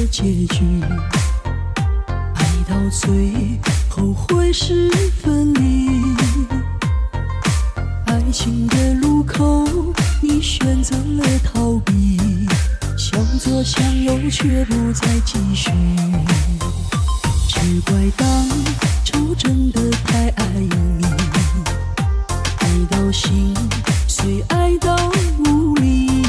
结局，爱到最后会是分离。爱情的路口，你选择了逃避，向左向右却不再继续。只怪当初真的太爱你，爱到心碎，爱到无力。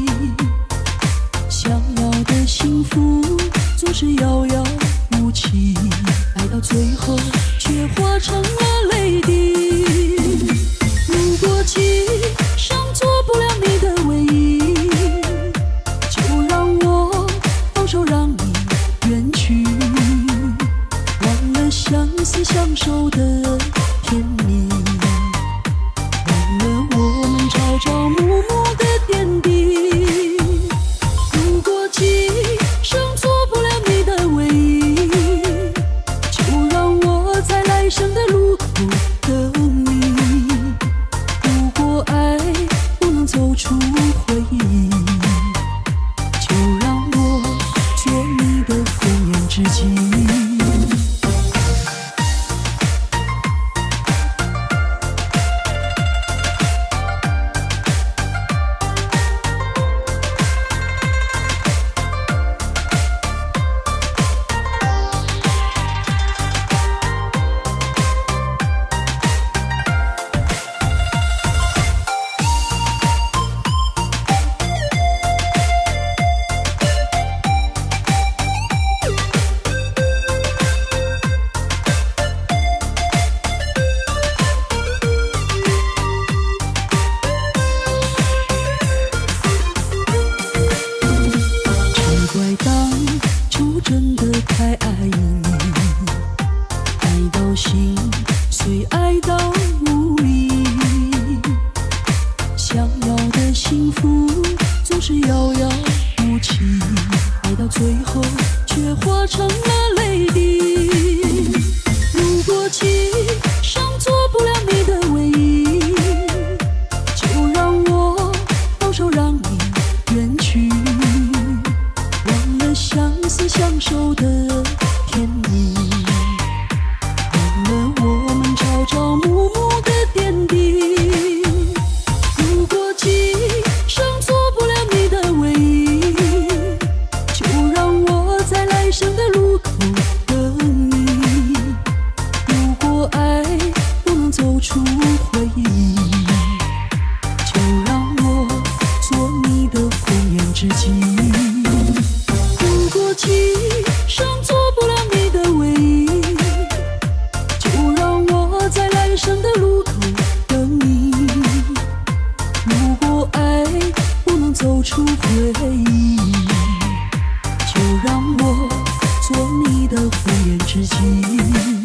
想要的幸福总是遥遥无期，爱到最后却化成了泪滴。如果今生做不了你的唯一，就让我放手，让你远去，忘了相思相守的甜蜜，忘了我们朝朝暮暮的点滴。如果今生做不了你的唯一，就让我在来生的路口等你。如果爱不能走出回忆，就让我做你的红颜知己。当初真的太爱你，爱到心碎，爱到无力。想要的幸福总是遥遥无期，爱到最后却化成了泪滴。如果今生做不了你的唯一，就让我放手，让你远去，相思相守的甜蜜，忘了我们朝朝暮暮的点滴。如果今生做不了你的唯一，就让我在来生的路口等你。如果爱不能走出回忆，就让我做你的红颜知己。如果今生做不了你的唯一，就让我在来生的路口等你。如果爱不能走出回忆，就让我做你的红颜知己。